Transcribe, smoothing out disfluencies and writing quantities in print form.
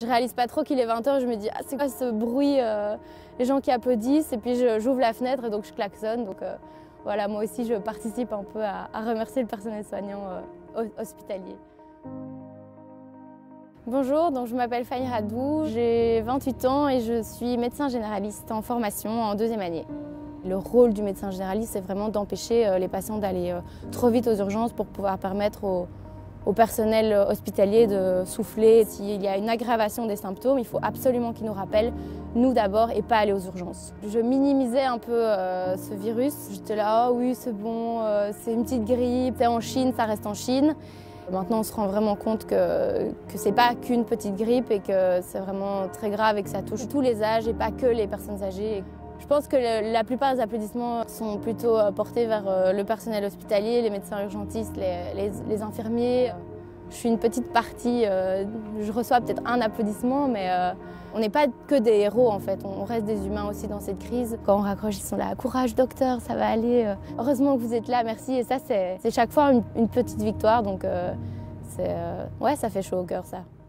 Je réalise pas trop qu'il est 20 h, je me dis ah, c'est quoi ce bruit, les gens qui applaudissent, et puis j'ouvre la fenêtre et donc je klaxonne. Donc voilà, moi aussi je participe un peu à remercier le personnel soignant hospitalier. Bonjour, donc je m'appelle Fanny Radou, j'ai 28 ans et je suis médecin généraliste en formation en 2e année. Le rôle du médecin généraliste, c'est vraiment d'empêcher les patients d'aller trop vite aux urgences pour pouvoir permettre au personnel hospitalier de souffler. S'il y a une aggravation des symptômes, il faut absolument qu'ils nous rappellent, nous d'abord, et pas aller aux urgences. Je minimisais un peu ce virus. J'étais là, oh oui, c'est bon, c'est une petite grippe, c'est en Chine, ça reste en Chine. Maintenant, on se rend vraiment compte que c'est pas qu'une petite grippe et que c'est vraiment très grave et que ça touche tous les âges et pas que les personnes âgées. Je pense que la plupart des applaudissements sont plutôt portés vers le personnel hospitalier, les médecins urgentistes, les infirmiers. Je suis une petite partie, je reçois peut-être un applaudissement, mais on n'est pas que des héros en fait, on reste des humains aussi dans cette crise. Quand on raccroche, ils sont là, courage docteur, ça va aller, heureusement que vous êtes là, merci. Et ça, c'est chaque fois une petite victoire, donc ouais, ça fait chaud au cœur ça.